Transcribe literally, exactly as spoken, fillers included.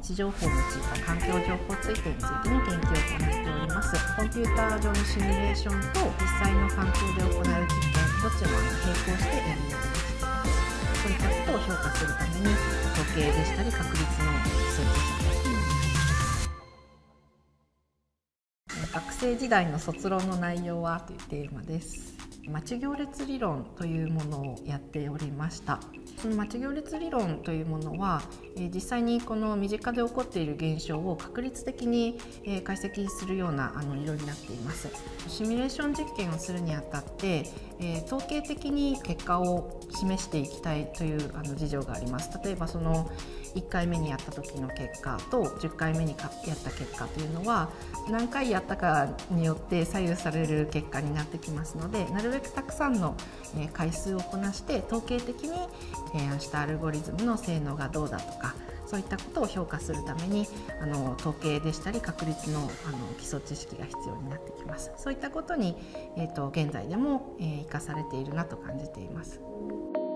置情報を用いた環境情報推定についての研究を行っております。コンピューター上のシミュレーションと実際の環境で行う実験、どっちも並行してやるようにしています。そういったことを評価するために統計でしたり確率の基礎知識が必要になります。学生時代の卒論の内容はというテーマです。待ち行列理論というものをやっておりました。その待ち行列理論というものは、えー、実際にこの身近で起こっている現象を確率的に、えー、解析するようなあの理論になっています。シミュレーション実験をするにあたって、えー、統計的に結果を示していきたいというあの事情があります。例えばそのいっかいめにやった時の結果とじゅっかいめにやった結果というのは何回やったかによって左右される結果になってきますので、なるべくたくさんの回数をこなして統計的に提案したアルゴリズムの性能がどうだとか、そういったことを評価するためにあの統計でしたり確率のあの基礎知識が必要になってきます。そういったことに、えーと、現在でも、えー、生かされているなと感じています。